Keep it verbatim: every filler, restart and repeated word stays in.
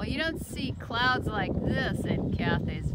you don't see clouds like this in Cathy's